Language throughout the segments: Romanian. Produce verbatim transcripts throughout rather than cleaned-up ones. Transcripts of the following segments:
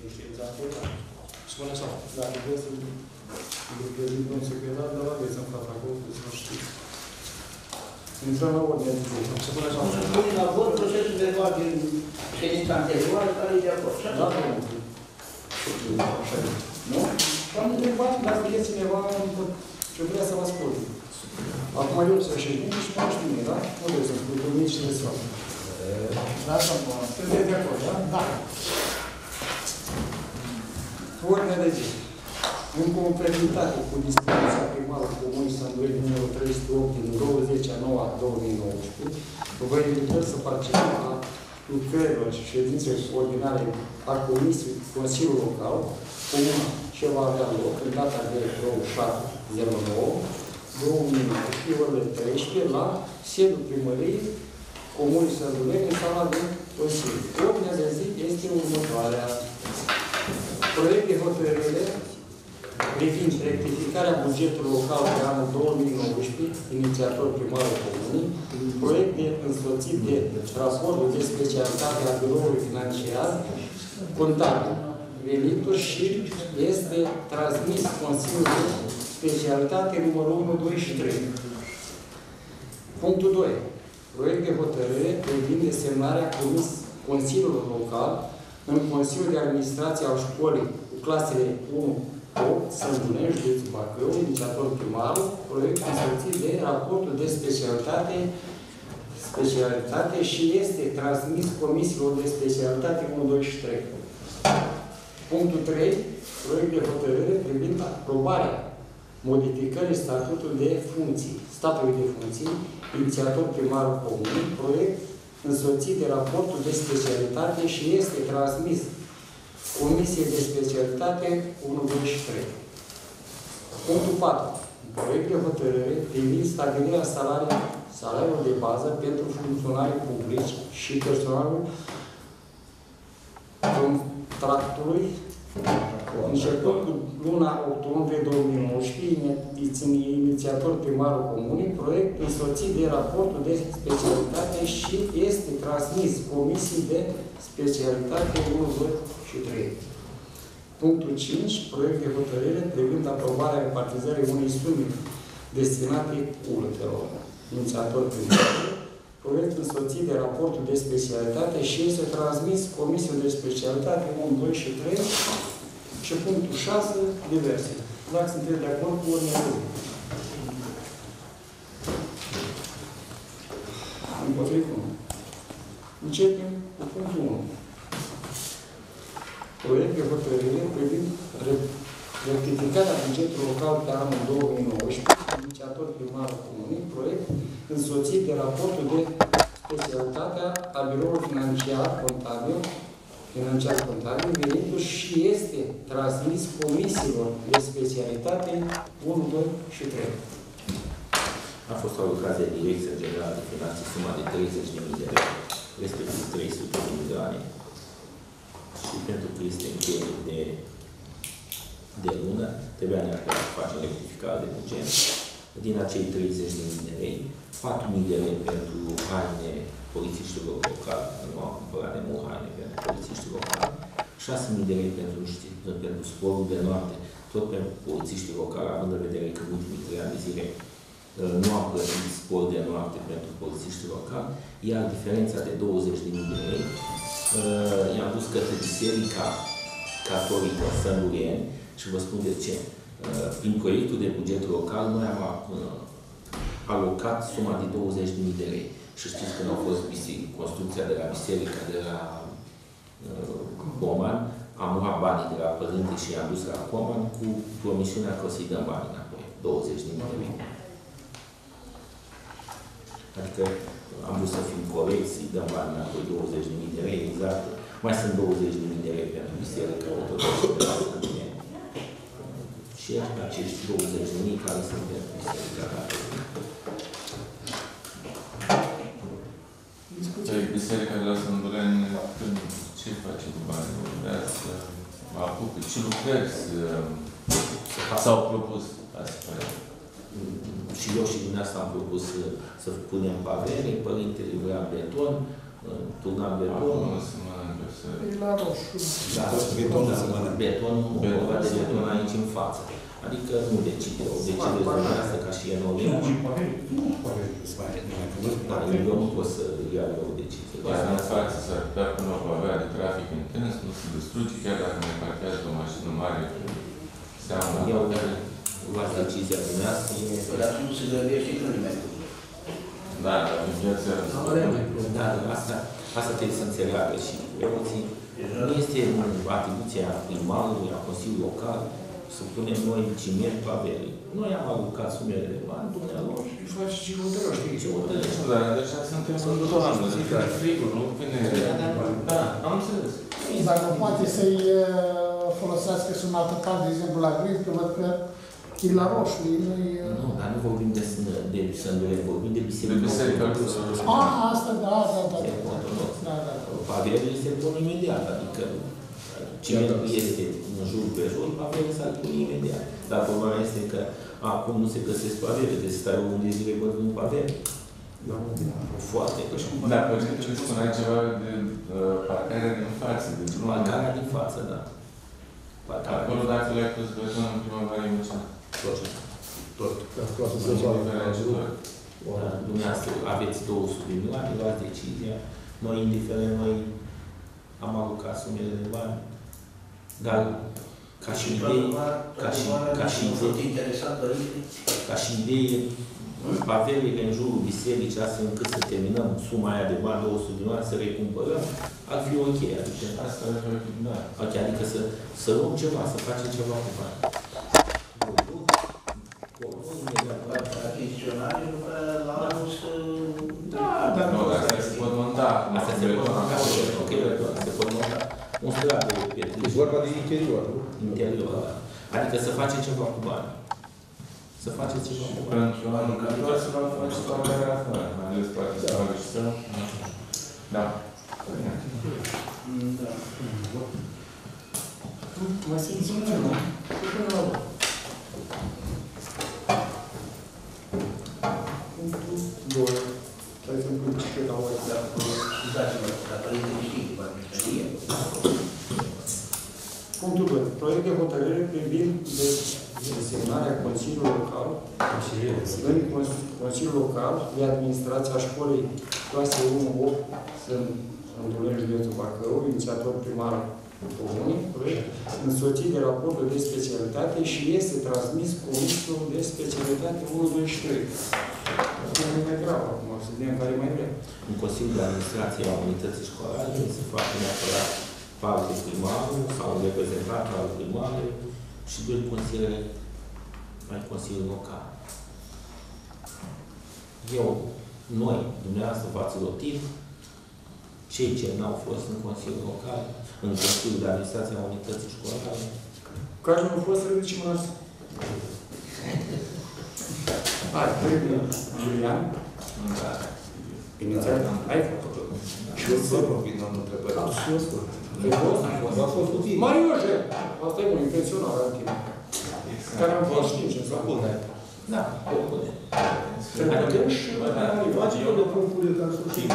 pentru știința anterioară. Spune așa, dacă vreți să îl prezint un secretar, dar aveți în fața acolo, să nu știți. Intrăm la ordine de zi. Se pune așa. Pune la vot procesul verbal din ședința anterioară, care e de acord. Da, nu? Am întrebat dacă e cineva ce vrea să vă asculte. Acum eu să ședinte și faci mine, da? Nu trebuie să-mi spui cu mine și de soare. Da, da, sunteți de acord, da? Da. Ordinea de zi. În conformitate cu dispoziția primarului Comunii Sândureni numărul trei sute opt din douăzeci a noua două mii nouăsprezece, vă invităm să participăm la lucrărilor și ședințe ordinare a Comisiei Consiliului Local, Comuna, ce va avea loc în data de douăzeci și șapte zero nouă două mii nouăsprezece, orele treisprezece, la sediul primăriei Comunii Sândureni, în sala de Consiliu. Ordinea de zi este următoarea. Proiect de hotărâre privind rectificarea bugetului local de anul două mii nouăsprezece, inițiator primarul Comunii, proiect de însoțit de raportul de specialitate a biroului financiar, contabil, venituri și este transmis Consiliul de Specialitate numărul unu, doi și trei. Punctul doi. Proiect de hotărâre privind desemnarea Consiliului Local în Consiliul de Administrație al școlii cu clasele unu opt, Sândureni, județul Bacău, inițiator primarul, proiect însoțit de raportul de specialitate, specialitate și este transmis comisiilor de specialitate unu, doi și trei. Punctul trei. Proiect de hotărâre privind aprobarea modificării statutului de funcții, statului de funcții, inițiator primarul Comunii, proiect însoțit de raportul de specialitate și este transmis Comisie de Specialitate unu, doi și trei. Punctul patru. Proiect de hotărâre privind stabilirea salariilor de bază pentru funcționarii publici și personalul contractului începând cu luna octombrie două mii nouăsprezece, inițiator primarul Comunii, proiect însoțit de raportul de specialitate și este transmis Comisii de Specialitate unu, doi și trei. Punctul cinci. Proiect de hotărâre privind aprobarea repartizării unei sume destinate cultelor. Inițiator primarul, proiect însoțit de raportul de specialitate și este transmis Comisiei de Specialitate unu, doi și trei. Și punctul șase, diverse. Dacă sunteți de acord cu ordinea de zi. Împotrivă. Începem cu punctul unu. Proiect de hotărâre privind rectificarea bugetului local pe anul două mii nouăsprezece, inițiator primarul Comunii, proiect însoțit de raportul de specialitate a biroului financiar contabil, financiar contabil, venituri și este transmis comisiilor de specialitate unu, doi și trei. A fost alocat de Direcția Generală de Finanțe suma de treizeci de mii de lei, respectiv trei sute de milioane. Și pentru că este încheiere de, de lună, trebuia neapărat să facem rectificare de buget. Din acei treizeci de mii de lei, patru mii de lei pentru haine polițiștilor locali, nu am cumpărat de mult haine pentru polițiștii locali, șase mii de lei pentru, pentru sporul de noapte, tot pentru polițiștii locali, având în vedere că în ultimii trei ani de zile nu am plătit spor de noapte pentru polițiștii locali, iar diferența de douăzeci de mii de lei i-am dus către Biserica Catolică Sândureni și vă spun de ce. Prin proiectul de buget local, noi am alocat suma de douăzeci de mii de lei. Și știți când au fost construcția de la biserica, de la uh, Coman, am luat banii de la părinte și i-am dus la Coman cu promisiunea că o să-i dăm banii înapoi, douăzeci de mii de lei. Adică am vrut să fim corecți, să-i dăm banii înapoi, douăzeci de mii de lei, exact. Mai sunt douăzeci de mii de lei pentru biserica ortodoxă de la Sândureni. Și acești douăzeci de mii care sunt pentru biserica catolică. Biserica de la Sândureni, ce face cu banii? Vrea să apucă? Ce lucrări s-au propus? Și eu și dumneavoastră am propus să, să punem pavere, părintele vrea beton, turnat beton. Acolo nu se mănâncă să... E la roșu. Da, betonul se mănâncă. Betonul, Beton. vorba de beton aici în față. Adică nu decide, o decide dumneavoastră ca și E N O L. Dar eu nu pot să iau eu o decizie. Iar în față s-ar putea până o avea de trafic intens, nu se distruge, chiar dacă ne parchează o mașină mare, seamănă Eu la care... luați decizia dumneavoastră. Păi dacă nu se grăbește nici nu nimeni. Da, dar în viața... Da, dar asta, asta trebuie să înțeleagă și preoții. Nu este atribuția primarului, a Consiliului Local, să punem noi ciment pavele. Noi am alocat sumele de bani, dumnealor. Și faci ce hotărăști, știi? Ce hotărăști? Nu, dar deja suntem în toamnă, zic că frigul, nu vine... Da, am înțeles. Dacă poate să-i uh, folosească și în altă parte, de exemplu la grid, că văd că e la roșu, nu-i... Nu, dar nu vorbim de, de Sândure, vorbim de biserică. De biserică. Ah, asta, da, da, da. Biserică ortodox. Da, da. Pavelele se pun imediat, adică cimentul este în jur pe jur, pavelele s-ar pune imediat. Dar problema este că acum nu se găsesc pavele, deci stai o lună de zile văzând pavele. Foarte. Da, părintele spunea ceva de uh, parcarea din față, de drum. Parcarea din față, da. Parcarea Acolo din dacă le-ai pus beton în primăvară, e mucea. Tot. Tot. Da, dumneavoastră aveți două sute de milioane, luați decizia. Noi, indiferent, noi am alocat sumele de bani. Dar, ca și idee, ca și, ca și idee, interesat, părinte. ca și idee, pavelele în jurul bisericii, astfel încât să terminăm suma aia de bani, două sute de milioane, să recumpărăm, ar fi ok. Adică, Asta ar fi, da. ok, adică să, să luăm ceva, să facem ceva cu bani. Achiziționare, după la anul să... Da, dar Nu, dar asta se pot monta. Asta se pot monta, ok, se pot monta. Un strat de pietriș. E vorba de interior, nu? Interior, da. Adică să facem ceva cu bani. Să facem ceva cu bani. Pentru anul viitor să vă face parcarea afară, mai ales poate să facă și să... Da. Da. Mai simțim ceva. Punctul doi. Trebuie să-mi pun ce la ori. Dați-mă, dar părintele știe, poate știe. Punctul doi. Proiect de hotărâre privind desemnarea Consiliului Local în Consiliul Local de Administrație a Școlii clase unu opt sunt în Doleni, județul Bacău, inițiator primar comunii, însoțit de raportul de specialitate și este transmis Comisiul de Specialitate unu, doi și trei. E mai grav acum, să vedem care e mai greu. În Consiliul de Administrație a Unității Școlare se face neapărat parte primarul sau un reprezentant al primarului și doi consilieri ai Consiliului Local. Eu, noi, dumneavoastră, v-ați rotit, cei ce n-au fost în Consiliul Local, în Consiliul de Administrație a Unității Școlare. Care nu a fost, să zicem asta. Hai, trebuie, Julian. Da. Inițial, ai făcut. Și eu să vorbim, domnul întrebări. Ai fost? A fost cu tine. Marioje! Asta e un impresionar al tine. Care am fost, știm ce s-a pus. Da, pe bune. Adică și Face eu de propunere ca să știm.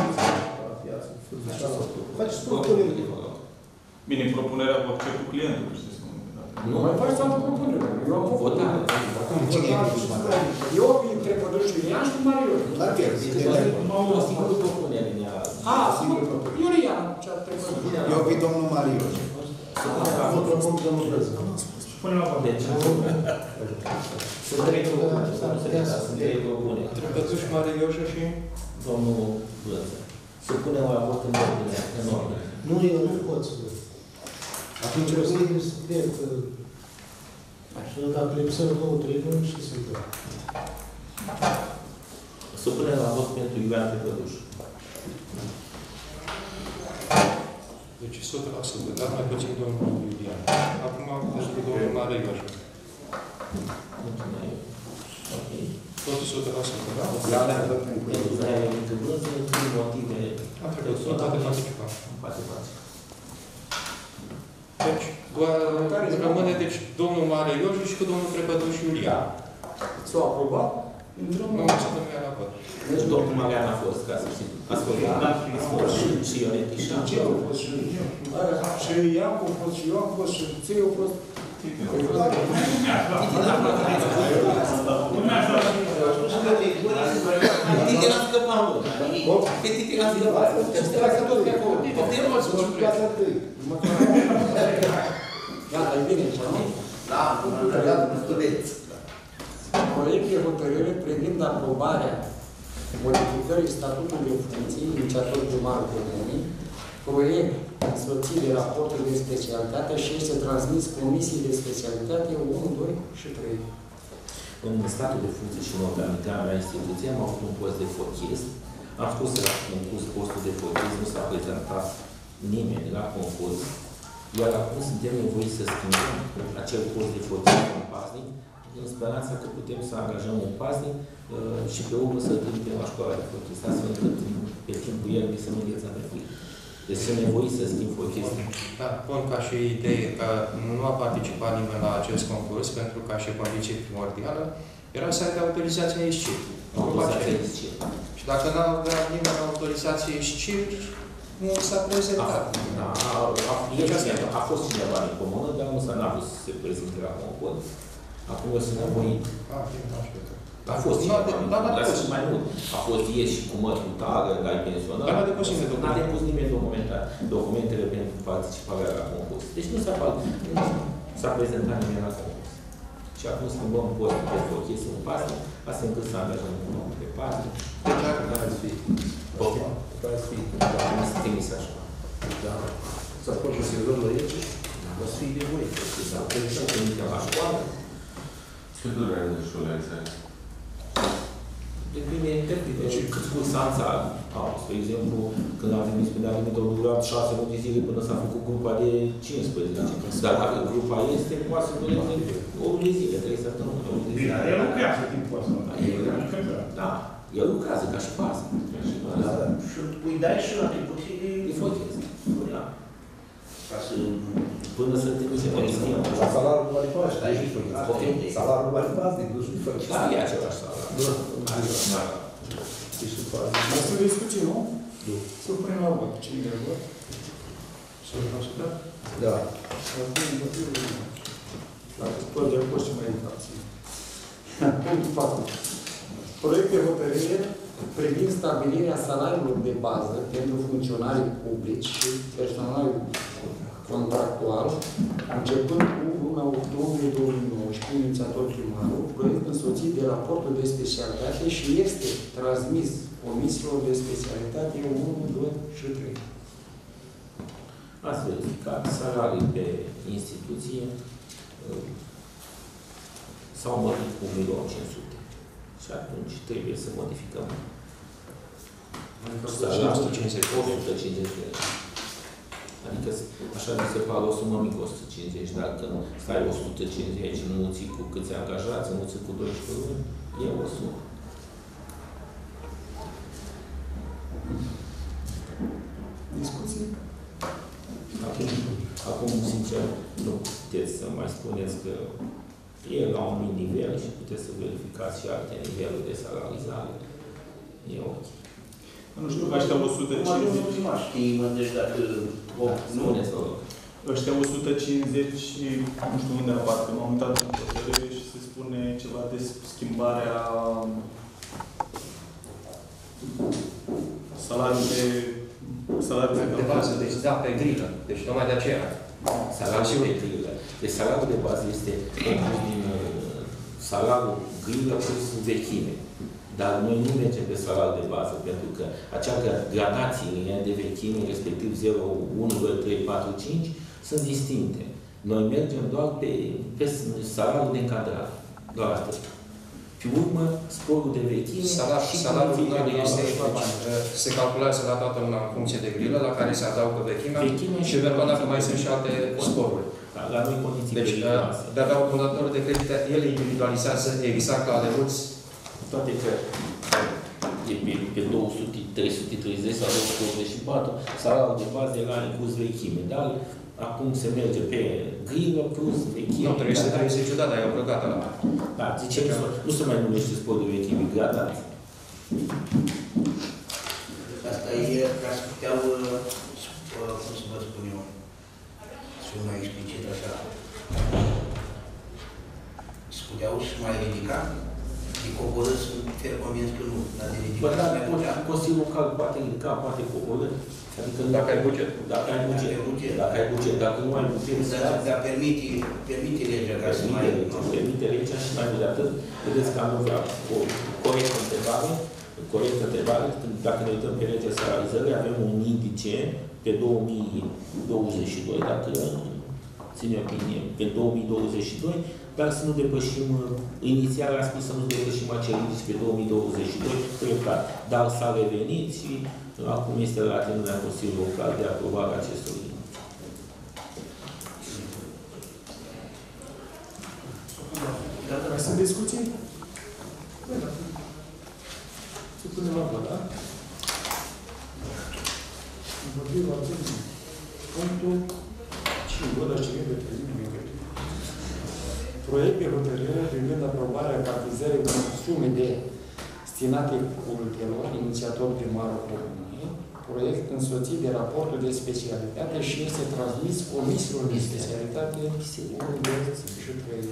Faceți propunere. Bine, propunerea cu acceptul clientului, știți cum? nu mai faci altă propunere. Eu am făcut. Eu între Păduș Iulian și Marioje. La pierd. O singură propunere ne-a... A, Iulian, ce-a trecut. Eu vi domnul Marioje. Nu propun domnul Brăză. Spune la bani. Deci, sunt trei propuneri, sunt trei propuneri. Trebuie să-și Marioșa și... Domnul Brăză. Să punem la vot în ordine, în ordine. Nu, eu nu pot să văd. Atunci trebuie să cred că... Și dacă lipsăm două, trei luni, ce se întâmplă? Să punem la vot pentru Iulian Pepăduș. Deci o sută la sută, dar mai puțin domnul Iulian. Acum, despre domnul Marioșa. Ok. Tot o sută la sută, da? Da, da, da, pentru Pentru că ai venit în Brăză, din motive... Am trecut, nu poate participa. Nu poate face. Deci, doar rămâne, deci, domnul Marioșa și cu domnul Prepăduș Iulian. S-a aprobat? Nu, ce domnul era acolo. Deci domnul Marian a fost, ca să știți. A fost, a fost și, și Ioneti și Ce au fost și și ea a fost și eu am fost și ție au fost. Titi l-a scăpat, mă. Pe Titi l-a scăpat. Știa că tot pe acolo. Putem mă să Gata, e bine, ce nu? Da, gata, studenți. Proiect de hotărâre privind aprobarea modificării statutului de funcții, inițiator primar Comunii, proiect însoțit de raportul de specialitate și este transmis Comisiei de Specialitate unu, doi și trei. În statul de funcție și în organizarea instituției am avut un post de fotist. Am spus că la concurs postul de fotist nu s-a prezentat nimeni la concurs. Iar acum suntem nevoiți să schimbăm acel post de fotist în paznic, în speranța că putem să angajăm un paznic uh, și pe urmă să-l trimitem la școala de fotist, astfel încât pe timpul ierbii să nu înghețăm pe frig. Deci sunt nevoiți să schimb fotistul. Da, pun ca și idee că nu a participat nimeni la acest concurs, pentru că și condiție primordială era să aibă autorizația I S C I R. Autorizația I S C I R. Și dacă nu avea nimeni autorizație I S C I R, nu s-a prezentat. Da, a, a, a, a fost cineva în comună, dar nu s-a n-a vrut să se prezinte la concurs. Acum o să nevoit. A fost cineva, dar sunt mai mult. A fost ieși și cu mărtul tare, la pensionat. Dar n-a depus nimeni documente. N-a depus nimeni documentele pentru participarea la concurs. Deci nu s-a s-a prezentat nimeni la concurs. Și acum schimbăm postul de fotist în pasă, astfel încât să angajăm un om pe parte. Deci ar putea să fie. Poate să fie. Să trimis așa. Da. Să poți să se văd la ei, o să fie de voi. Să trimitem la școală. Ce durează școala Depinde interpretă și cât cursanța au. Spre exemplu, când am venit, spunea că au durat șase luni de zile până s-a făcut grupa de cincisprezece. Dar dacă grupa este, poate să dureze o lună de zile, trei săptămâni, o lună de zile. El lucrează timpul ăsta. Da, el lucrează ca și pasă. Și îi dai și la timpul E fotist. Da. ca să... Până să te duci în schimb. Salarul nu are paște. Salarul nu are paște, nu știu fără. Da, e același salar. Mai sunt discuții, nu? Să punem la vot. Cine e vot? Să vreau să dau? Da. Dacă tot de acolo și mai infracții. Punctul patru. Proiect de hotărâre privind stabilirea salariilor de bază pentru funcționarii publici și personalul contractual, începând cu luna octombrie două mii nouăsprezece, inițiator primarul, proiect însoțit de raportul de specialitate și este transmis comisiilor de specialitate unu, doi și trei. Ați verificat salarii pe instituție s-au mărit cu un milion cinci sute. Și atunci trebuie să modificăm salariul o sută cincizeci de lei. Adică, așa mi se pare o sumă mică, o sută cincizeci, dar când stai o sută cincizeci înmulțit cu câți angajați, înmulțit cu doisprezece luni, e o sumă. Discuții? Acum, acum, sincer, nu puteți să mai spuneți că e la un mic nivel și puteți să verificați și alte niveluri de salarizare. E ok. Nu știu, ăștia o sută cincizeci. Nu știi, mă, deci dacă... Spuneți, vă rog. Ăștia o sută cincizeci, nu știu unde apar, că m-am uitat în hotărâre și se spune ceva de schimbarea salariul de... salariul de, de bază, deci da, pe grilă. Deci tocmai de aceea. Salariul de grilă. Deci salariul de bază este compus din salariul grilă plus vechime. Dar noi nu mergem pe salariul de bază, pentru că acea gradație de vechime, respectiv zero, unu, doi, trei, patru, cinci, sunt distincte. Noi mergem doar pe, pe salariul de încadrare. Doar asta. Pe urmă, sporul de vechime Salar, și salariul final este, deci, se calculează la toată una în funcție de grilă, la care se adaugă vechimea vechime și vedem dacă mai sunt și alte sporuri. Da, la noi condiții Deci, de-abia obținătorul de credite, el individualizează exact la alemuți. Toate că e pe, pe două sute, trei sute treizeci sau două sute optzeci și patru, salariul de bază era inclus vechime, dar acum se merge pe grilă plus vechime. Nu, trei sute treizeci, da, dar e obligat ăla. Da, zice că nu se mai numește sport de vechime gradat. Asta e ca să puteau, cum să vă spun eu, să mai explicit așa, să puteau și mai ridica, de coborâ, sunt fer convins că nu, dar de ridica Bă, să mai putea. Consiliul Local poate ridica, poate coborâ. Adică dacă ai buget. Dacă ai buget. Dacă ai buget. Dacă nu ai buget, dar permite, permite legea ca să mai... Permite legea și mai mult de atât. Vedeți că am vrea o corectă întrebare. Corectă întrebare. Dacă ne uităm pe legea salarizării, avem un indice pe două mii douăzeci și doi, dacă ține opinie, pe două mii douăzeci și doi, dar să nu depășim, inițial a spus să nu depășim acel indice pe două mii douăzeci și doi, treptat. Dar s-a revenit și acum este la atenuarea Consiliului Local de aprobare acestor indice. Mai sunt discuții? Să punem la vot, da? Împotriva atenție. Punctul cinci. Vă dați cine de prezident. Proiect de hotărâre privind aprobarea repartizării unor sume de destinate cultelor, inițiator primarul Comunei, proiect însoțit de raportul de specialitate și este transmis comisiilor de specialitate unu, doi și trei.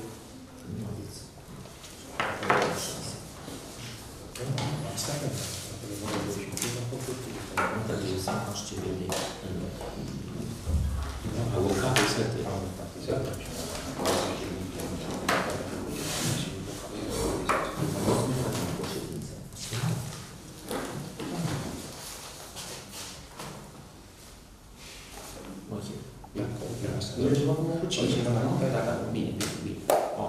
Mergem acum cu cinci. Bine, bine, bine.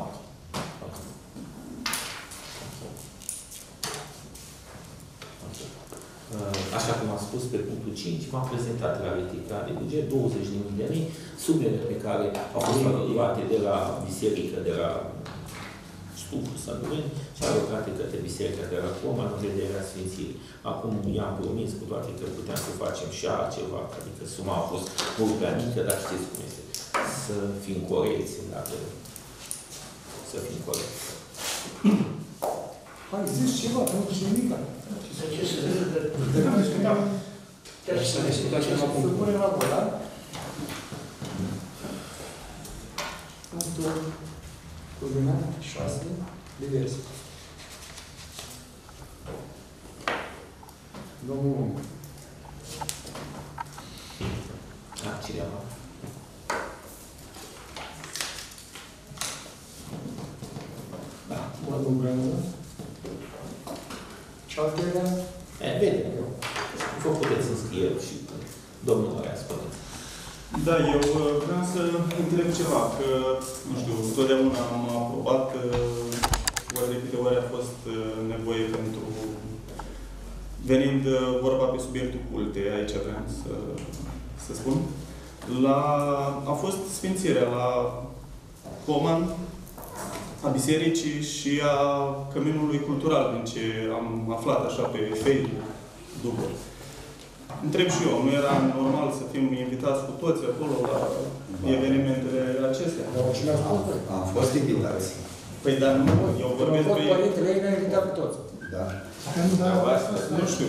Așa cum am spus, pe punctul cinci, v-am prezentat la ridicare de buget douăzeci de mii de lei, sumele pe care au fost alocate de la biserică, de la Stuful Sănureni și alocate către biserica de la Coma în vederea Sfințirii. Acum i-am promis, cu toate că puteam să facem și altceva, adică suma a fost mult prea mică, dar știți cum este. Să fim corecți, dacă să fim corecți. Hai, zici ceva, nu știu nimic. Ce să zic? Să ne situația la punct. Să punem la vot, da? Punctul culminat, șase, divers. Domnul Ung. Da, cineva. Da, mă duc ce altele? E, vede. Vă puteți înscrie și domnul ăla spune. Da, eu vreau să întreb ceva, că, nu știu, totdeauna am aprobat, ori de câte ori a fost nevoie pentru, venind vorba pe subiectul culte, aici vreau să, să spun, la, a fost sfințirea la Coman, a bisericii și a căminului cultural, din ce am aflat așa pe Facebook după. Întreb și eu, nu era normal să fim invitați cu toți acolo la evenimentele acestea? Am fost invitați. Păi dar nu, eu vorbesc pe... Părintele ei ne-a invitat pe toți. Da. Nu știu.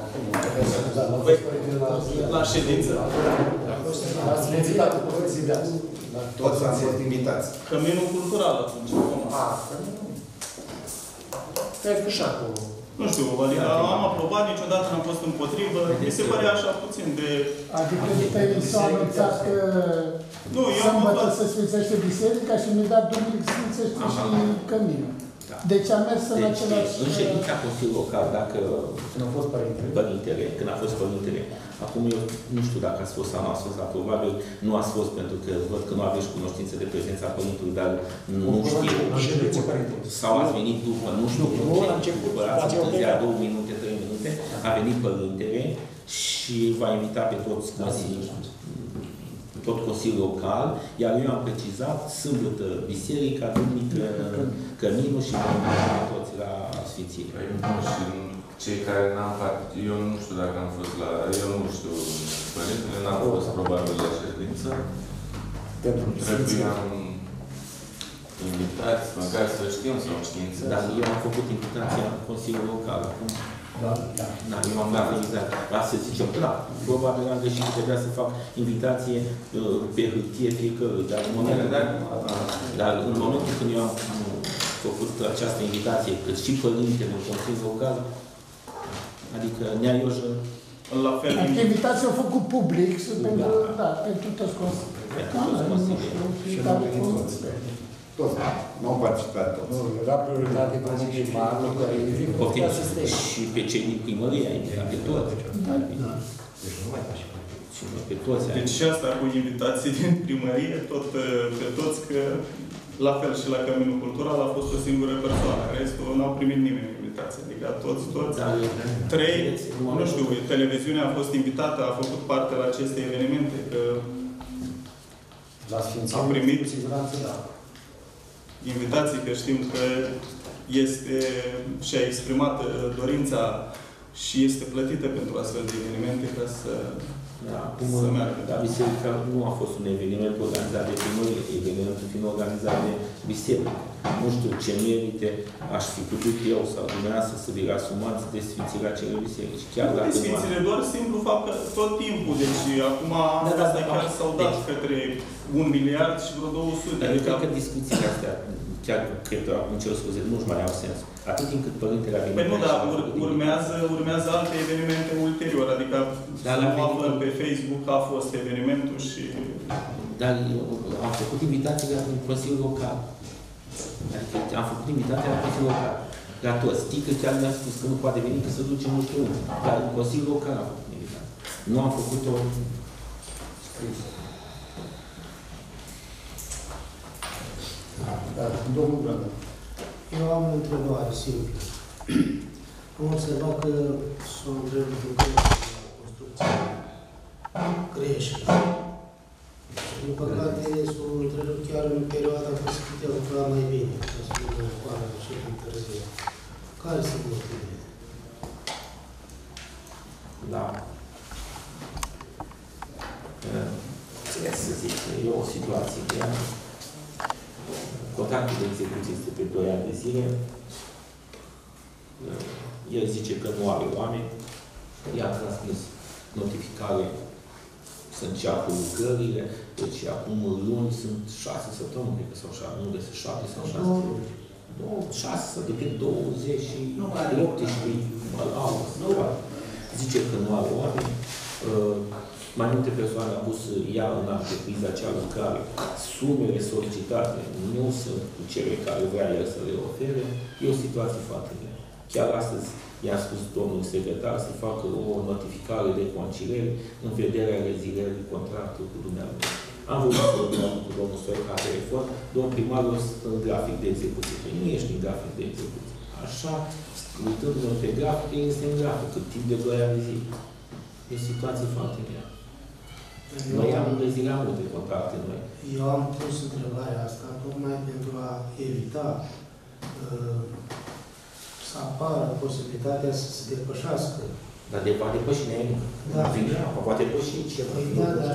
La ședință? Ați invitat cu toți, da. Toți am fost invitați. Căminul cultural atunci. A, căminul. Cred că și acolo. Nu știu, adică am aprobat, niciodată n-am fost împotrivă. Mi se pare așa puțin de... Adică te s-a anunțat că nu, eu sâmbătă se sfințește biserica și imediat duminică se sfințește și căminul. Deci am mers în același... În ședința Consiliului Local, dacă... Când a fost părintele. Părintele, când a fost părintele. Acum eu nu știu dacă ați fost sau nu ați fost, dar probabil nu ați fost pentru că văd că nu aveți cunoștință de prezența părintelui, dar nu știu. Sau ați venit după, nu știu, după ați întârziat două minute, trei minute, a venit părintele și va invita pe toți consilii, tot Consiliul Local, iar eu am precizat sâmbătă biserica, duminică căminul și vom invita toți la Sfințire. Cei care n-am participat, eu nu știu dacă am fost la, eu nu știu, părintele n-am fost probabil la ședință, pentru Trebuia invitați, măcar să știm sau știință. Dar eu am făcut invitația în Consiliul Local. Da, da. Da, eu am dat invitația. Asta să zicem, da, probabil am greșit că trebuia să fac invitație uh, pe hârtie fiecărui, dar în momentul, dar, dar în momentul când eu am făcut această invitație, cât și părintele în Consiliul Local, adică Nea Iojă, La fel, Adică invitația au făcut public pentru, da, pentru toți pentru toți consilierii. Și nu au venit toți. Toți, nu au participat toți. Nu, era prioritate principală, care e Poftim, și pe cei din primărie ai invitat pe toți. Deci nu mai faci. Și pe toți ai deci și asta cu invitații din primărie, tot pe toți, că la fel și la Căminul Cultural a fost o singură persoană. Restul n-au primit nimeni invitație. Adică toți, toți. Dar, Trei, nu știu, televiziunea a fost invitată, a făcut parte la aceste evenimente, că la Sfințenie, am primit cu siguranță, da. invitații, că știm că este și-a exprimat dorința și este plătită pentru astfel de evenimente ca să, da, acum, să meargă. da, biserica nu a fost un eveniment organizat de primărie, evenimentul fiind organizat de biserică. Nu știu ce merite aș fi putut eu sau dumneavoastră să vi asumați de sfințirea celor biserici. Chiar Nu dacă de sfințire, doar simplu fapt că tot timpul, deci acum Da, da, asta da, chiar da. s-au dat Deci- către un miliard și vreo două sute. Dar eu cred că discuțiile astea, chiar cred că acum cer scuze, nu-și mai au sens. Atât timp cât părintele a venit Păi nu, aici dar și a ur, făcut urmează, urmează alte evenimente ulterior, adică Dar să la nu aflăm venit- pe Facebook că a fost evenimentul și... Dar eu am făcut invitații la Consiliul Local. Adică am făcut invitația la Consiliul Local. La toți. Știi că chiar mi-a spus că nu poate veni, că se duce nu știu unde. Dar în Consiliul Local am făcut invitație. Nu am făcut-o scris. Da, domnul Brână. Eu am o întrebare simplă. Am observat că s-au întrerupt lucrările la construcție crești. Din păcate, s-au întrerupt chiar în perioada în care se putea lucra mai bine, ca să nu mă ocoară și din târziu. Care sunt motivele? Da. Ce să zic, e o situație grea. Contractul de execuție este pe doi ani de zile. El zice că nu are oameni. I-a transmis notificare să înceapă lucrările. Deci acum luni sunt șase săptămâni, cred că sau șase, nu de șapte sau șase. Nu, șase sau de pe douăzeci și optsprezece august. Zice că nu are oameni. Mai multe persoane au pus ea în antrepriză acea lucrare. Sumele solicitate nu sunt cu cele care vrea el să le ofere. E o situație foarte grea. Chiar astăzi i-a spus domnul secretar să facă o notificare de conciliere în vederea rezilierii contractului cu dumneavoastră. Am vorbit cu domnul Stoica la telefon, domnul primarul în grafic de execuție. Păi nu ești în grafic de execuție. Așa, uitându-mă pe grafic, este în grafic, cât timp de doi ani de zi. E o situație foarte grea. Noi am înrezilat multe contracte noi. Eu am pus întrebarea asta tocmai pentru a evita uh, să apară posibilitatea să se depășească. Dar de va depăși nimic. Da. Vine apa, va depăși ceva. Păi da, dar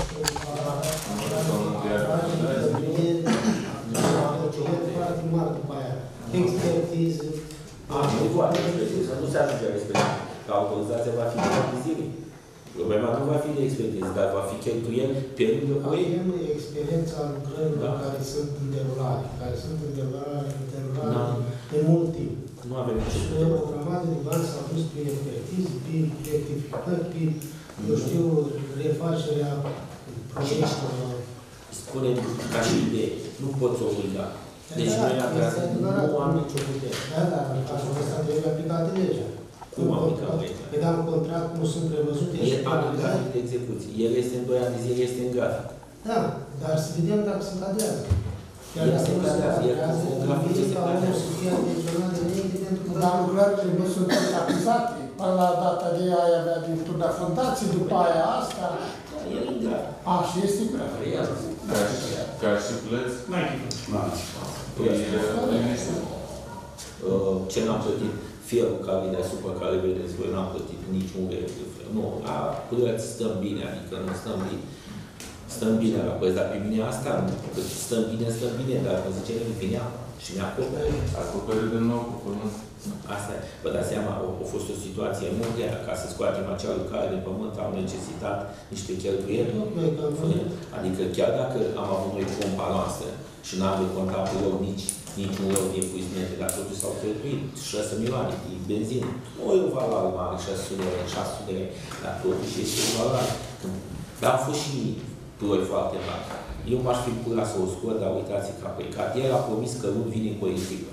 e foarte mare după aia. Expertiză. A, nu e foarte expertiză. Nu se ajunge la expertiză. Că autorizația va fi de de zile. Problema nu va fi de expertiză, dar va fi cheltuiel pe lângă proiect. Avem experiența lucrărilor Da. care sunt în derulare, care sunt în derulare, în derulare Da. de mult timp. Nu avem Și nicio o grămadă de bani s-au dus prin expertiză, prin rectificări, prin, eu știu, refacerea proiectelor. Spune ca și idee, nu poți obliga. Deci Da, noi este adevărat. nu am nicio putere. Da, da, cazul ăsta trebuie aplicată legea. Cum aplicăm legea? Păi dar în contract nu sunt prevăzute E și aplicat de execuție. El este în doi ani de zile, este în grafic. Da, dar să vedem dacă se cadrează. Chiar El dacă se nu se cadrează, el cadrează, cu grafic trebuie se ca cadrează. omul să fie atenționat de înainte pentru că... Dar lucrările nu sunt etapizate. Până la data de aia avea dreptul de fundație, după aia asta. El în grafic. A, și este grafic. El. Ca și, ca și plăți, Păi, e uh, ce n-am plătit, fierul care e deasupra, care vedeți voi, n-am plătit niciun leu de fier. Nu, la plăți stăm bine, adică nu stăm bine. Stăm bine la băieți, dar pe mine asta, că stăm bine, stăm bine, dar mă zice el, vinea și mi-a acoperă. Acoperă din nou cu pământ. Asta e. Vă dați seama, a, a fost o situație mondială, ca să scoatem acea lucrare de pământ, au necesitat niște cheltuieli. Adică chiar dacă am avut noi pompa noastră și n-am de contat pe loc nici, nici un loc de epuizmente, dar totuși s-au cheltuit șase milioane de benzină. Nu e o valoare mare, șase sute de lei, șase sute de lei, dar totuși este o valoare. Dar au fost și ploi foarte mari. Eu m-aș fi purat să o scot, dar uitați-vă că a plecat. El a promis că nu vine cu o echipă.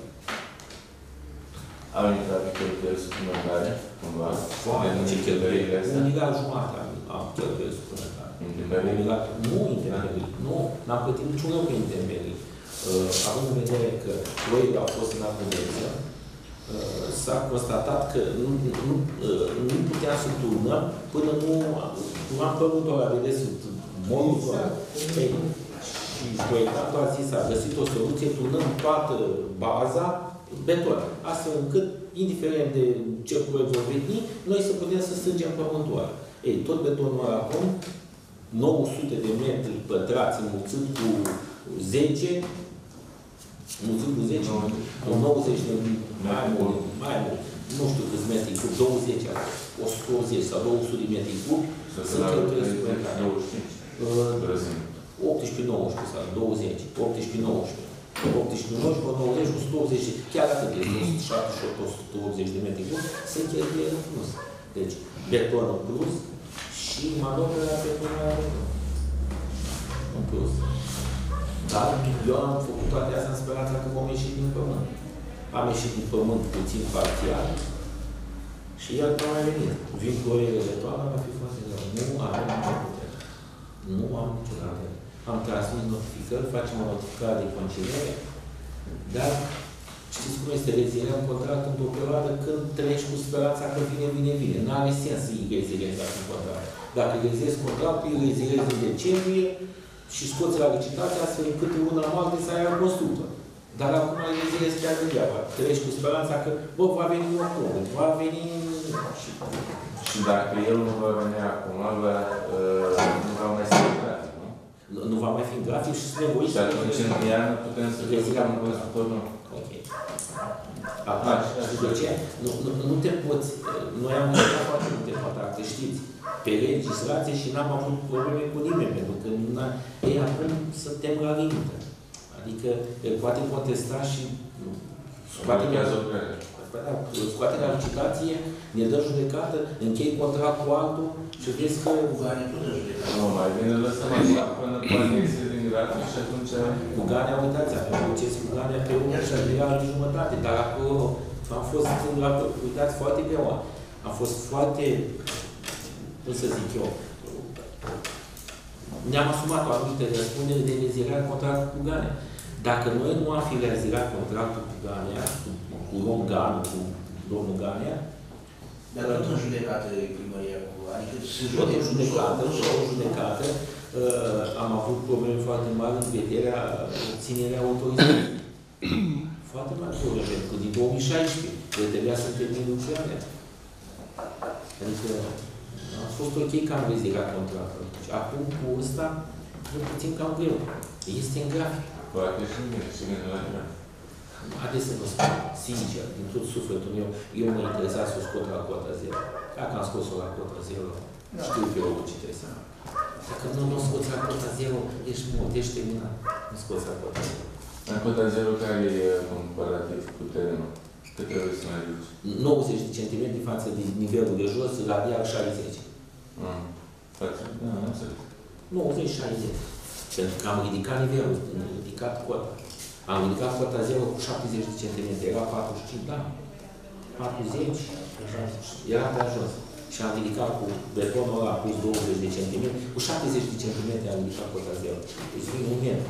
Au intrat pe cheltuieli suplimentare, cumva? Foarte ce cheltuieli. Un miliard jumate am cheltuieli suplimentare. Intermedii? Nu intermedii. Nu, n-am plătit niciun loc pe intermedii. Uh, având în vedere că ploile au fost în abundență, uh, s-a constatat că nu, nu, uh, nu puteam să turnăm până nu, nu am pământul ăla, vedeți, molul ăla. Și proiectantul a zis, a găsit o soluție, turnăm toată baza beton, astfel încât, indiferent de ce ploi vor veni, noi să putem să strângem pământul ăla. Ei, tot betonul ăla acum, nouă sute de metri pătrați înmulțit cu zece, înmulțit cu zece, nouăzeci de mai mult, mai mult, nu știu câți metri cub, douăzeci, o sută optzeci sau două sute de metri cub, sunt cheltuieli suplimentare. optsprezece nouăsprezece sau douăzeci, optsprezece nouăsprezece. optsprezece nouăsprezece, nouăzeci, o sută optzeci, chiar atât este, o sută șaptezeci și opt, o sută optzeci de metri cub, se cheltuie în plus. Deci, beton în plus și manovrele betonare în plus. Dar eu am făcut toate astea în speranța că vom ieși din pământ. Am ieșit din pământ puțin parțial și el nu a mai venit. Vin ploile de toamnă, va fi foarte greu. Nu avem nicio putere. Nu am nicio putere. Am transmis notificări, facem o notificare de conciliere, dar știți cum este, reziliem contract într-o perioadă când treci cu speranța că vine, vine, vine. N-are sens să îi rezilezi acest contract. Dacă rezilezi contractul, îi rezilezi în decembrie și scoți la licitație astfel încât în luna martie să ai o constructă. Dar acum îi rezilezi chiar degeaba. Treci cu speranța că, bă, va veni în octombrie, va veni și... Și dacă el nu va veni acum, va, uh, nu va mai fi în grafic, nu? Nu va mai fi în grafic și să ne voi... Și atunci în iarnă putem să rezilăm un constructor nou. Ok. Acum, știi de ce? Nu, nu, nu te poți... Noi am încercat foarte multe contracte, știți, pe legislație și n-am avut probleme cu nimeni, pentru că ei acum suntem la limită. Adică el poate contesta și... Scoate scoate la licitație, ne dă judecată, închei contract cu altul și vezi că... Gane tot de judecată. Nu, mai bine lăsăm așa până poate iese din grafic și atunci... Cu Ganea, uitați, am negociat cu Ganea pe unu și miliarde de jumătate, dar acolo am fost, la, uitați, foarte greu. Am fost foarte, cum să zic eu, ne-am asumat o anumită răspundere de rezilierea contractului cu Ganea. Dacă noi nu am fi rezilat contractul cu Ganea, cu Rom Ganu, cu domnul Ganea, dar tot în judecată primăria cu... Adică tot în judecată, tot în judecată, uh, am avut probleme foarte mari în vederea ținerea autorizării. Foarte mari probleme, pentru că din două mii șaisprezece el trebuia să termin lucrarea. Adică a fost ok că am rezilat contractul. Acum cu ăsta, e puțin cam greu. Este în grafic. Poate și mine, și mine la grafic. Haideți să vă spun, sincer, din tot sufletul meu, eu mă interesat să o scot la cota zero. Dacă am scos-o la cota zero, știu pe locul ce trebuie să am. Dacă nu, nu scoți la cota zero, ești mult, ești terminat. Nu scoți la cota zero. La cota zero care e comparativ cu terenul? Cât trebuie să mai ridici? nouăzeci de centimetri față de nivelul de jos, radial șaizeci. Mm. Față? Da, nu înțeleg. nouăzeci șaizeci. Pentru că am ridicat nivelul, am ridicat cota. Am ridicat cota zero cu șaptezeci de centimetri, era patruzeci și cinci, da. patruzeci, era pe jos. Și am ridicat cu betonul ăla plus douăzeci de centimetri, cu șaptezeci de centimetri am ridicat cota zero. Deci vin un metru.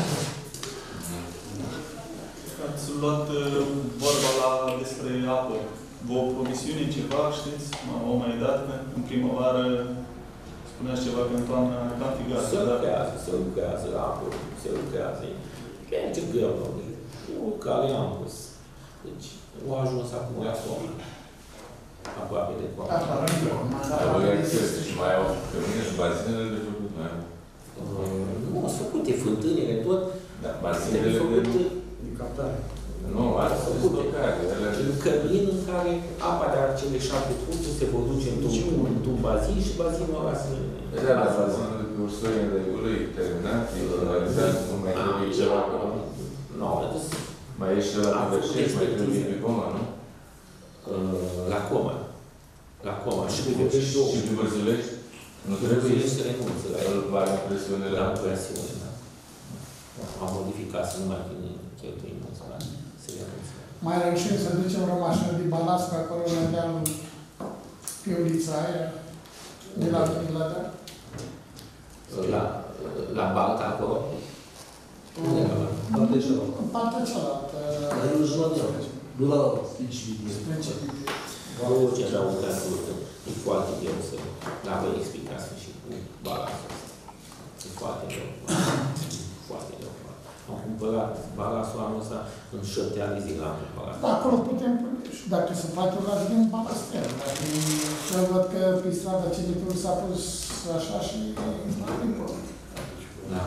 Ați luat uh, vorba la, despre apă. Vă o promisiune, ceva, știți? M-am mai dat în primăvară, spuneați ceva că în toamnă cam fi gata. Se lucrează, se lucrează la apă, se lucrează. Merge greu, domnule. Eu care am pus. Deci, au ajuns acum la somn. Aproape de coamnă. Dar băga și mai au cămine și bazinele de făcut, mai au. Nu, sunt făcute fântânile, tot. Da, Bazinele bazinele făcute. De captare. Nu, are să stocare. Un cămin în care apa de cele șapte puncte se vor duce într-un într bazin și bazinul ăla se... Da, dar bazinul de pe ursoi în regulă e terminat, e finalizat, nu mai trebuie ceva acolo. Nu, mai e și la Pădășești, mai trebuie pe Coma, nu? La Coma. La Coma. Și pe Și pe Vărzulești? Nu trebuie să renunță la el. Îl bagi în presiune la... La presiune, da. Am modificat să nu mai fie cheltuim mulți bani. Să renunță. Mai reușim să ducem o mașină de balast pe acolo, la dealul Piulița aia, de la Vladea? La, la Balta, acolo. Unde era? Partea cealaltă. În partea cealaltă. La Iugoslav. Nu la Principii. Orice era un treabă, e foarte greu să... Dar vă explicați și cu balastul ăsta. E foarte greu. Foarte greu. Am cumpărat balastul anul ăsta în șapte ani de zi l-am cumpărat. Da, acolo putem, și dacă se face o lasă din balaster. Dacă eu văd că pe strada Cinitul s-a pus așa și nu are probleme. Da.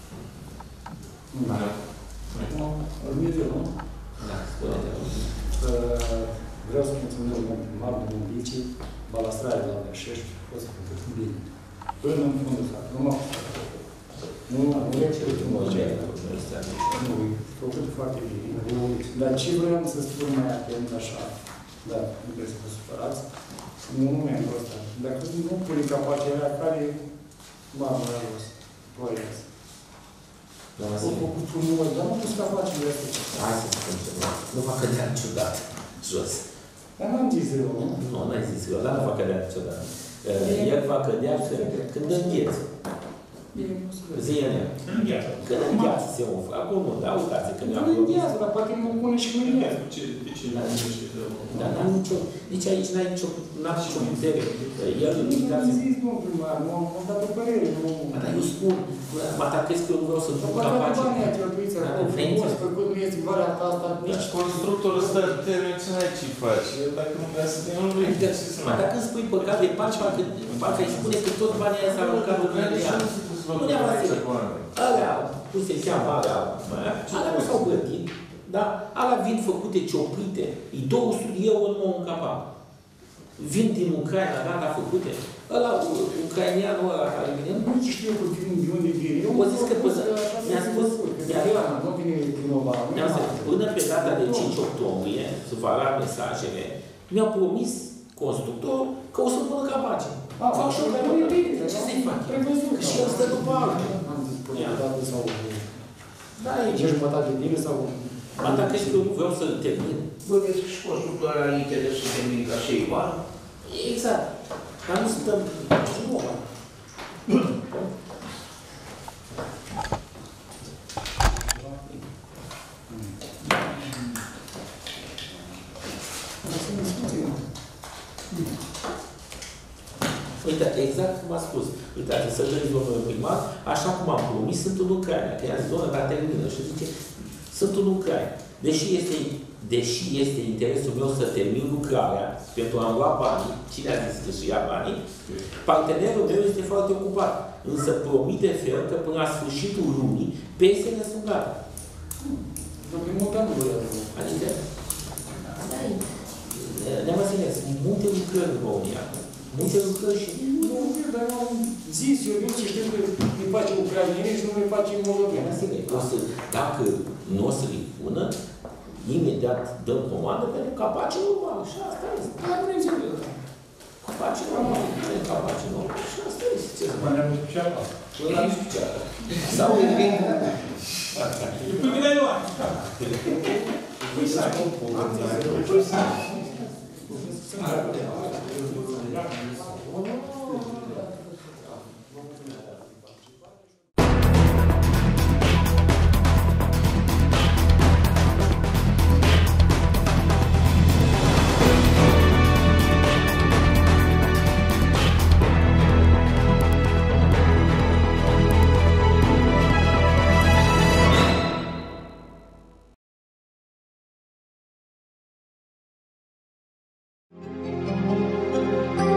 Da. Admite, nu? Da, spune-te. Vreau să mulțumesc un primar de Mundicii, balastrarea de la Bășești, a fost făcut bine. Până în fundul satului. Nu m-a Nu, nu e ce ultimul gen. Nu, e făcut foarte bine. Dar ce vreau să spun mai atent, așa, da, nu trebuie să vă supărați, nu, nu mi-am prostat. Dacă nu pune capacerea care, mă, mă, rău, proiect. Au făcut frumos, dar nu pus capacerea astea. Hai să spun ceva. Nu va cădea niciodată jos. Dar n-am zis rău, nu? Nu, n-ai zis rău, dar nu va cădea niciodată. El va cădea când îngheți. Zine. Când îngheață se umflă. Acum nu, da, uitați, când nu îngheață, dar poate mă pune și cu îngheață. De ce nu îngheață? Dar n-am nicio, nici aici n-ai nicio, n-am nicio putere. El nu îngheață. am zis, domnul primar, nu am dat o părere, nu... Dar eu spun, mă atachez că eu nu vreau să duc Dar capace. poate banii aia cheltuiți acolo, frumos, făcut, nu este vara ta asta, nici... Constructorul ăsta termen, ce n-ai ce faci? Dacă nu vrea să te nu vrei de ce să mai... Dacă îmi spui păcat de pace, parcă îi spune că tot banii aia s-au aruncat în de ani. Nu neapărat să alea, cum se cheamă, alea, alea nu s-au plătit, dar alea vin făcute cioplite, e două sute de euro numai un capac. Vin din Ucraina, gata făcute. Ăla, ucraineanul ăla care vine, Nu știu cu de unde vine. o zis că până, mi-a spus, nu vine din Obama. mi-a spus, până pe data de cinci octombrie, să vă arăt mesajele, mi-a promis constructorul că o să pună capace. Fac și o capace. Ce să-i fac? Că și el stă după altul. Am zis, până dată sau... Da, e Ce jumătate de bine sau... Ba, dacă și eu nu vreau să-l termin. Bă, vezi că și constructoarea are interes să termin ca și igual. Exact. Dar nu stăm... Nu, mă. Uite, exact cum a spus. Uitați, să vezi, domnul primar, așa cum am promis, sunt în Ucraina. Că ea zonă, dar termină și zice, sunt în Ucraina. Deși este, deși este interesul meu să termin lucrarea pentru a-mi lua banii, cine a zis că și ia banii, partenerul meu este foarte ocupat. Însă promite fel că până la sfârșitul lunii, pensele sunt gata. Domnul Montan nu vrea să... Adică, ne-am înțeles, multe lucrări în România. Multe lucrări și... Nu, dar eu am zis, eu nu știu că ne face ucraineni și nu ne face moldoveni. O să, dacă nu o să-i pună, imediat dăm comandă pentru capace normal. Și asta este. Dar nu înțeleg. Capace normal. Ce e capace normal? Și asta este. Ce să Mai ne-am special. Până la specială. Sau e bine. E pe mine nu ai. Păi să spun, Păi să Thank you.